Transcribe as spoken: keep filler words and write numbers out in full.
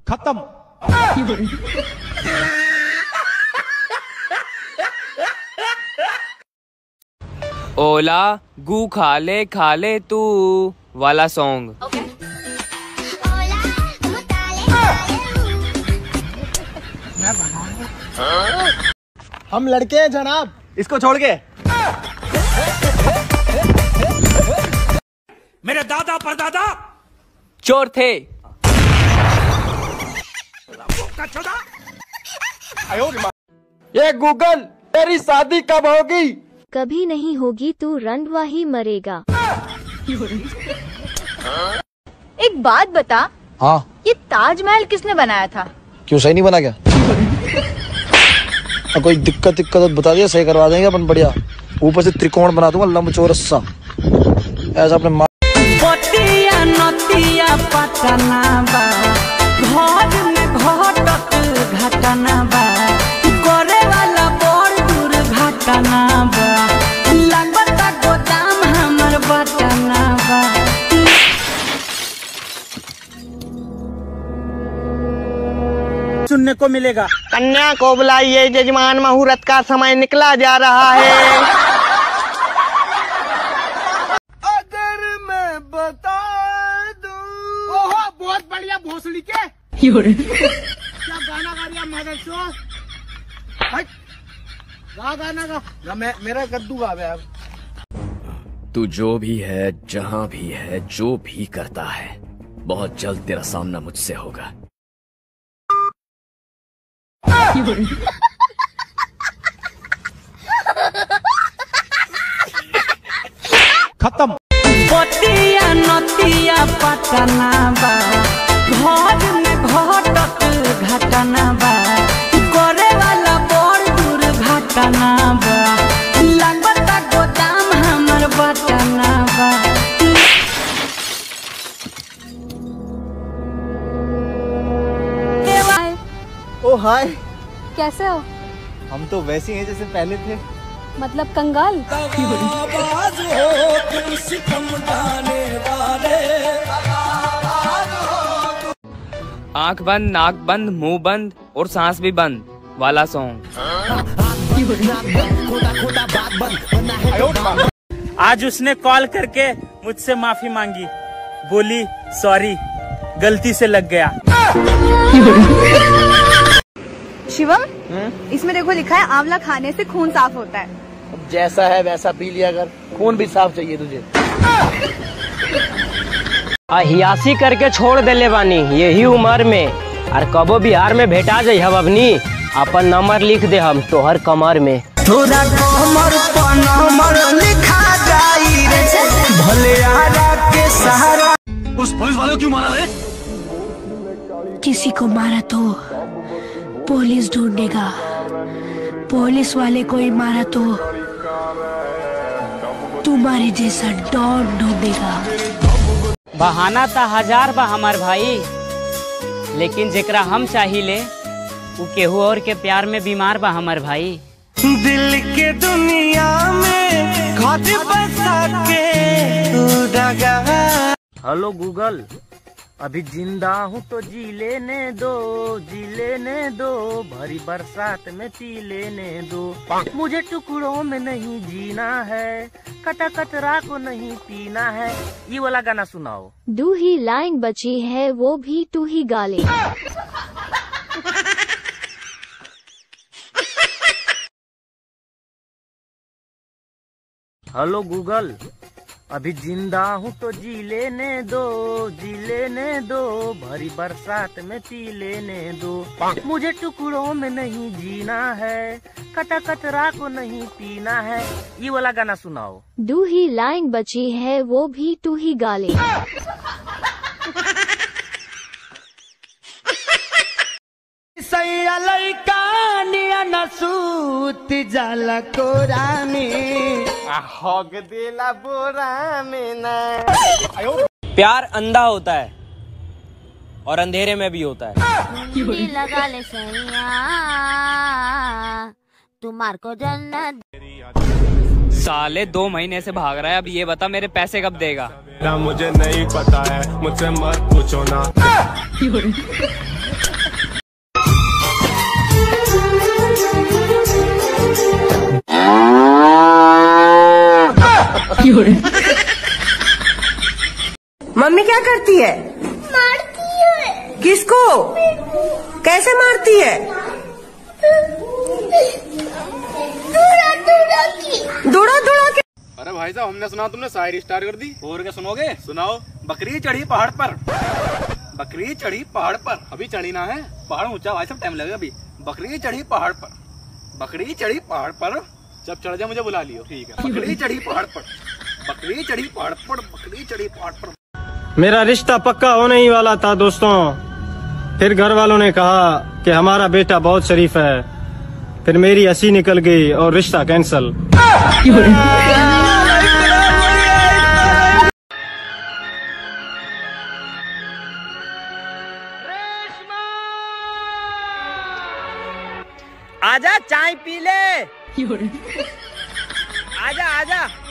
खत्म। ओला गू खा ले खा ले तू वाला सॉन्ग। हम लड़के हैं जनाब, इसको छोड़ के। मेरे दादा परदादा चोर थे। ये गूगल तेरी शादी कब होगी? कभी नहीं होगी, तू रंडवा ही मरेगा। एक बात बता, हाँ ये ताजमहल किसने बनाया था? क्यों सही नहीं बना क्या? कोई दिक्कत दिक्कत बता दिया, सही करवा देंगे अपन बढ़िया। ऊपर से त्रिकोण बना दूंगा लंबचौरस सा, ऐसा अपने माँ पतिया नतिया पटना बा, घर में घटत घटना बा, करे वाला बड़ दूर घटना बा, लगता गोदाम हमर बटना बा। सुनने को मिलेगा। कन्या को बुलाइए, जजमान मुहूर्त का समय निकला जा रहा है। अगर मैं बता दूं। ओहो बहुत बढ़िया भोसड़ी के। क्या गाना गा रही है मदर शो? गा गाना गा, गा मैं, मेरा कद्दू गा अब। तू जो भी है, जहाँ भी है, जो भी करता है, बहुत जल्द तेरा सामना मुझसे होगा। खत्म। पतिया नतिया पटना बा, घर में घटत घटना बा, करे वाला बड़ दूर घटना बा, लगता गोदाम हमर बटना बा। ओ हाय, कैसे हो? हम तो वैसे हैं जैसे पहले थे। मतलब कंगाल? आंख बंद नाक बंद मुंह बंद और सांस भी बंद वाला सॉन्ग। आज उसने कॉल करके मुझसे माफी मांगी, बोली सॉरी गलती से लग गया। शिवम, इसमें देखो लिखा है आंवला खाने से खून साफ होता है। जैसा है वैसा पी लिया कर, खून भी साफ चाहिए तुझे। अहियासी करके छोड़ देले बानी यही उम्र में, और कबो बिहार में भेटा जाइ हम अपनी, अपन नंबर लिख दे हम तोहर कमर में। थोड़ा कमर पर नंबर लिखा जाई रे, भले आरा के सहारा। उस पुलिस वाले को क्यों मारा रे? किसी को मारा तो पुलिस ढूंढेगा, पुलिस वाले को ही मारा तो तुम्हारे जैसा डॉन ढूंढेगा। बहाना था हजार बा हमार भाई, लेकिन जेकरा हम चाहिए वो केहू और के प्यार में बीमार बा हमार भाई। दिल के दुनिया में घट बसा के तू दगा। हेलो गूगल, अभी जिंदा हूँ तो जी लेने दो, जी लेने दो, भरी बरसात में पी लेने दो, मुझे टुकड़ों में नहीं जीना है, कटा कतरा को नहीं पीना है। ये वाला गाना सुनाओ। दो ही लाइन बची है, वो भी तू ही गा ले। हेलो गूगल, अभी जिंदा हूँ तो जी लेने दो, जी लेने दो, भरी बरसात में पी लेने दो, मुझे टुकड़ों में नहीं जीना है, कटा कतरा को नहीं पीना है। ये वाला गाना सुनाओ। दो ही लाइन बची है, वो भी तू ही गा ले। सैया लइका निया नसूत जाला कोरा में, होग दिला बोरा में ना। प्यार अंधा होता है और अंधेरे में भी होता है। लगा ले सैया, तुम्हार को जन्नत। साले दो महीने से भाग रहा है, अब ये बता मेरे पैसे कब देगा? मुझे नहीं पता है, मुझसे मत पूछो ना। मम्मी क्या करती है? मारती है। किसको? कैसे मारती है? दूरा दूरा की। दूरा दूरा की। अरे भाई साहब, हमने सुना तुमने शायरी स्टार्ट कर दी। और क्या सुनोगे? सुनाओ। बकरी चढ़ी पहाड़ पर, बकरी चढ़ी पहाड़ पर, अभी चढ़ी ना है, पहाड़ ऊंचा भाई साहब, टाइम लगेगा अभी। बकरी चढ़ी पहाड़ पर, बकरी चढ़ी पहाड़ पर, जब चढ़ जाए मुझे बुला लियो। ठीक है। बकरी चढ़ी पहाड़ पर, बकरी चढ़ी पहाड़ पर, बकरी चढ़ी पहाड़ पर। मेरा रिश्ता पक्का होने ही वाला था दोस्तों, फिर घर वालों ने कहा कि हमारा बेटा बहुत शरीफ है, फिर मेरी हंसी निकल गई और रिश्ता कैंसल। आजा चाय पी ले। आजा आजा।